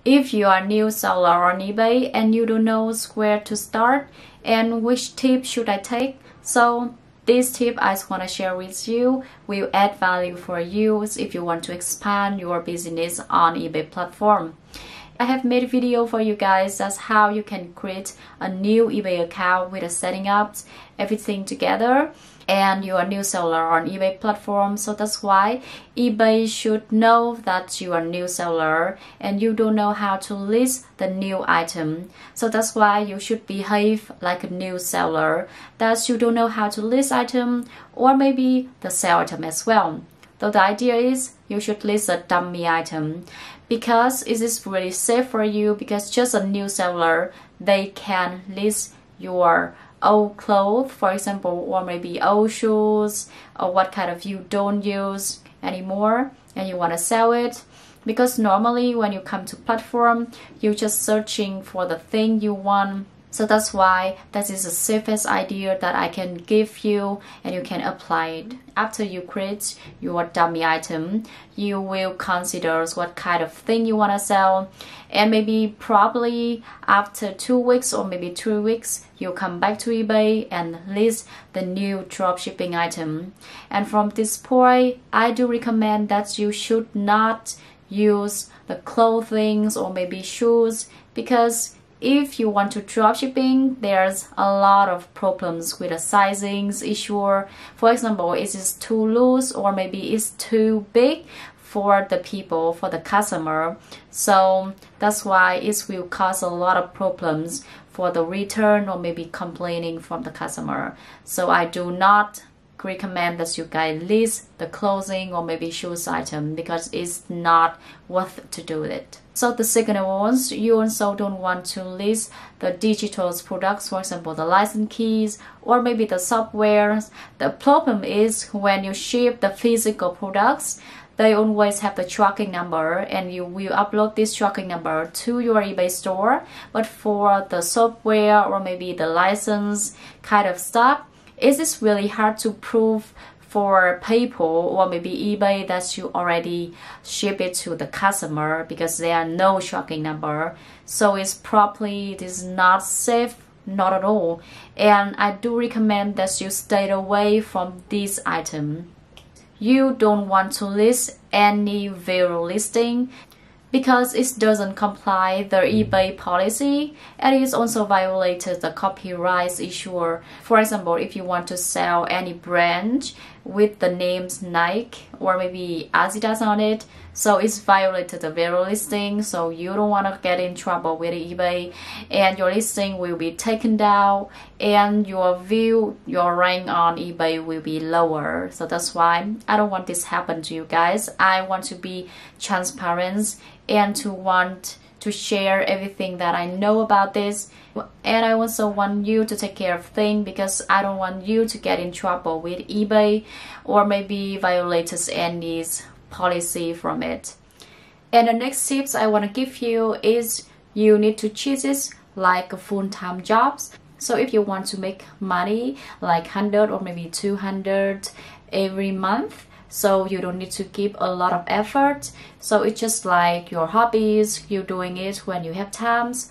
If you are a new seller on eBay and you don't know where to start and which tip should I take, so this tip I just want to share with you will add value for you if you want to expand your business on eBay platform. I have made a video for you guys that's how you can create a new eBay account with the setting up everything together, and you're a new seller on eBay platform. So that's why eBay should know that you are a new seller and you don't know how to list the new item. So that's why you should behave like a new seller, that you don't know how to list item or maybe the sell item as well. So the idea is you should list a dummy item because it is really safe for you, because just a new seller, they can list your old clothes, for example, or maybe old shoes, or what kind of you don't use anymore and you want to sell it. Because normally when you come to platform, you're just searching for the thing you want. So that's why that is the safest idea that I can give you, and you can apply it. After you create your dummy item, you will consider what kind of thing you want to sell, and maybe probably after 2 weeks or maybe 3 weeks, you come back to eBay and list the new dropshipping item. And from this point, I do recommend that you should not use the clothing or maybe shoes, because if you want to dropshipping, there's a lot of problems with the sizings issue. For example, is it too loose or maybe it's too big for the people, for the customer. So that's why it will cause a lot of problems for the return or maybe complaining from the customer. So I do not recommend that you guys list the clothing or maybe shoes item, because it's not worth to do it. So the second one, you also don't want to list the digital products, for example, the license keys or maybe the software. The problem is when you ship the physical products, they always have the tracking number and you will upload this tracking number to your eBay store. But for the software or maybe the license kind of stuff, it is really hard to prove for people or maybe eBay that you already ship it to the customer, because there are no tracking number. So it is not safe, not at all. And I do recommend that you stay away from this item. You don't want to list any zero listing, because it doesn't comply the eBay policy, and it also violated the copyright issue. For example, if you want to sell any brand with the names Nike or maybe Adidas on it, so it's violated the zero listing. So you don't want to get in trouble with eBay, and your listing will be taken down and your rank on eBay will be lower. So that's why I don't want this happen to you guys. I want to be transparent and to want to share everything that I know about this. And I also want you to take care of things, because I don't want you to get in trouble with eBay or maybe violate any policy from it. And the next tips I want to give you is you need to choose it like a full-time jobs. So if you want to make money like 100 or maybe 200 every month, so you don't need to give a lot of effort. So it's just like your hobbies, you're doing it when you have times.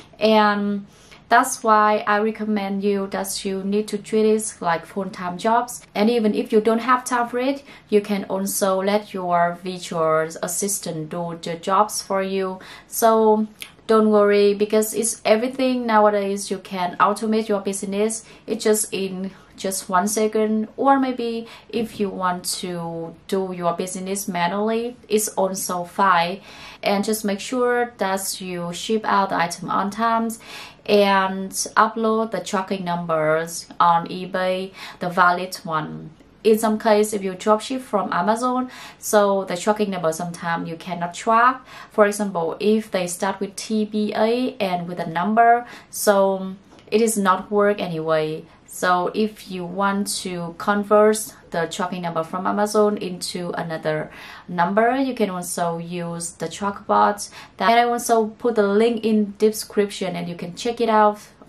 And that's why I recommend you that you need to treat it like full-time jobs. And even if you don't have time for it, you can also let your virtual assistant do the jobs for you. So don't worry, because it's everything nowadays you can automate your business. It's just in just 1 second, or maybe if you want to do your business manually, it's also fine. And just make sure that you ship out the item on time and upload the tracking numbers on eBay, the valid one. In some case, if you dropship from Amazon, so the tracking number sometimes you cannot track. For example, if they start with TBA and with a number, so it is not work anyway. So if you want to convert the tracking number from Amazon into another number, you can also use the TrackBot. And I also put the link in description and you can check it out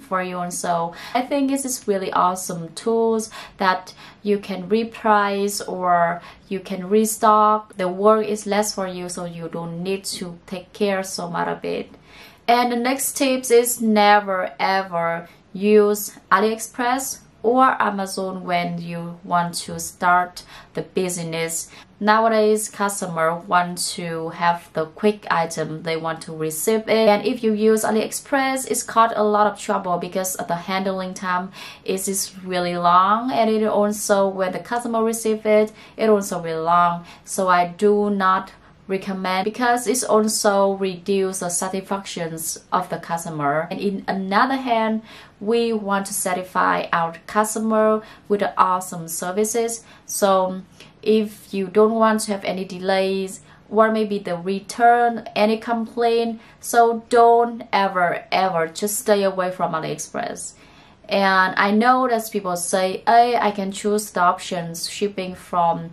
for you. And so I think this is really awesome tools that you can reprice or you can restock. The work is less for you, so you don't need to take care so much of it. And the next tips is never ever use AliExpress or Amazon when you want to start the business. Nowadays, customers want to have the quick item, they want to receive it. And if you use AliExpress, it's caught a lot of trouble because the handling time is really long, and it also, when the customer receive it, it also really long. So I do not recommend, because it's also reduce the satisfactions of the customer. And in another hand, we want to satisfy our customer with the awesome services. So if you don't want to have any delays or maybe the return, any complaint, so don't ever just stay away from AliExpress. And I know that people say, hey, I can choose the options shipping from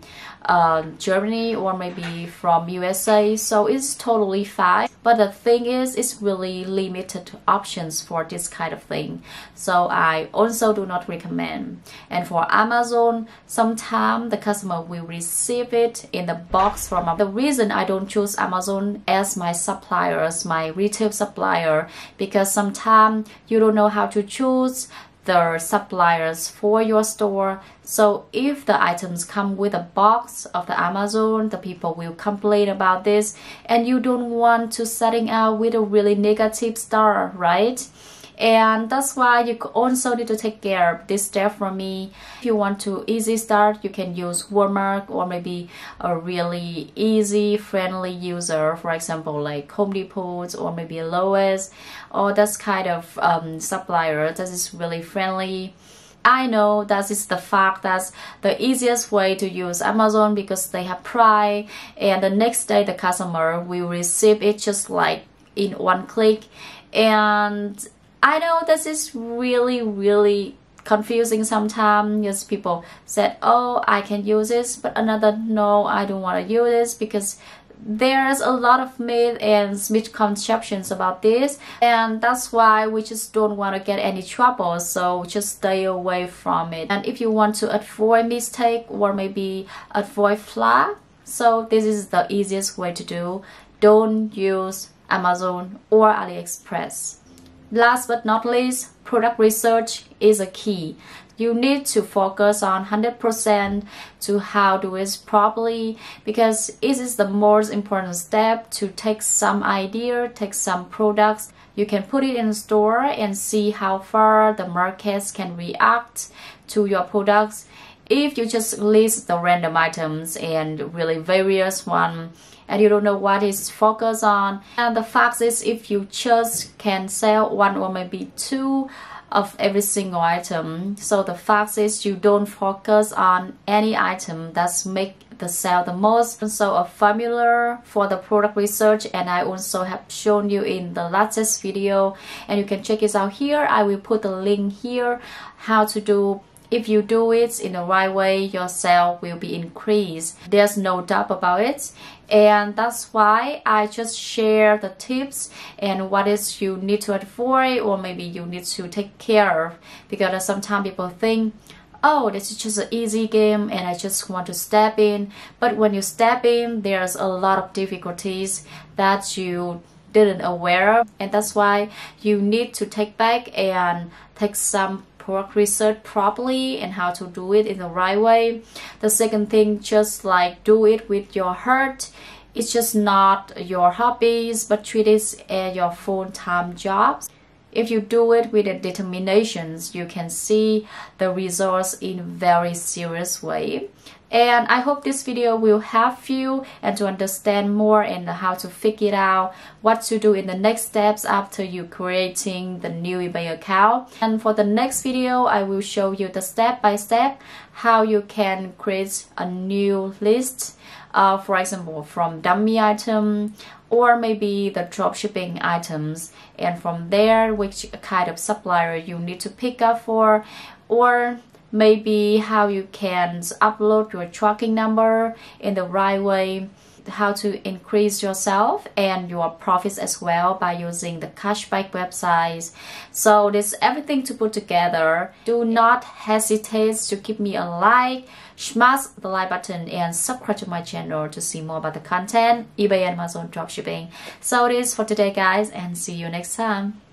Germany or maybe from USA, so it's totally fine. But the thing is, it's really limited options for this kind of thing, so I also do not recommend. And for Amazon, sometimes the customer will receive it in the box from the reason I don't choose Amazon as my suppliers, my retail supplier, because sometimes you don't know how to choose the suppliers for your store. So if the items come with a box of the Amazon, the people will complain about this, and you don't want to setting out with a really negative star, right? And that's why you also need to take care of this step from me. If you want to easy start, you can use Walmart or maybe a really easy friendly user, for example like Home Depot or maybe Lowe's, or that's kind of supplier that is really friendly. I know that is the fact that's the easiest way to use Amazon because they have Prime, and the next day the customer will receive it just like in one click. And I know this is really confusing sometimes, because people said, oh, I can use this, but another, no, I don't want to use this, because there's a lot of myth and misconceptions about this, and that's why we just don't want to get any trouble, so just stay away from it. And if you want to avoid mistake or maybe avoid flag, so this is the easiest way to do. Don't use Amazon or AliExpress. Last but not least, product research is a key. You need to focus on 100% to how to do it properly, because it is the most important step to take some idea, take some products. You can put it in the store and see how far the markets can react to your products. If you just list the random items and really various one, and you don't know what is focused on, and the fact is, if you just can sell one or maybe two of every single item, so the fact is you don't focus on any item that's make the sale the most. So a formula for the product research, and I also have shown you in the latest video, and you can check it out here. I will put the link here how to do. If you do it in the right way, your sale will be increased. There's no doubt about it. And that's why I just share the tips and what is you need to avoid or maybe you need to take care of. Because sometimes people think, oh, this is just an easy game and I just want to step in. But when you step in, there's a lot of difficulties that you didn't aware of. And that's why you need to take back and take some product research properly and how to do it in the right way. The second thing, just like do it with your heart. It's just not your hobbies, but treat it as your full-time job. If you do it with a determination, you can see the results in a very serious way. And I hope this video will help you and to understand more and how to figure out what to do in the next steps after you creating the new eBay account. And for the next video, I will show you the step-by-step how you can create a new list, for example, from dummy item or maybe the dropshipping items. And from there, which kind of supplier you need to pick up for, or maybe how you can upload your tracking number in the right way. how to increase yourself and your profits as well by using the cashback websites. So this everything to put together. Do not hesitate to give me a like, smash the like button and subscribe to my channel to see more about the content, eBay and Amazon dropshipping. So it is for today guys, and see you next time.